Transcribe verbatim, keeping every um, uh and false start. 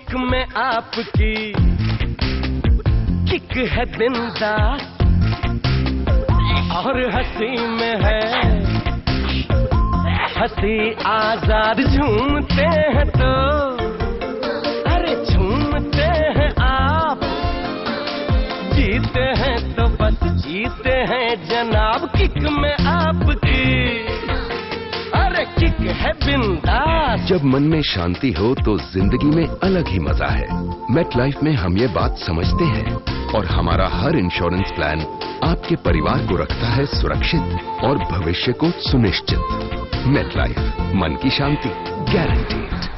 Kick में आपकी kick है बिंदास और हंसी में है हंसी आजाद। झूमते हैं तो अरे झूमते हैं आप, जीते हैं तो बस जीते हैं जनाब। किक में आपकी अरे किक है बिंदास। जब मन में शांति हो तो जिंदगी में अलग ही मजा है। मेट लाइफ में हम ये बात समझते हैं और हमारा हर इंश्योरेंस प्लान आपके परिवार को रखता है सुरक्षित और भविष्य को सुनिश्चित। मेट लाइफ, मन की शांति गारंटीड।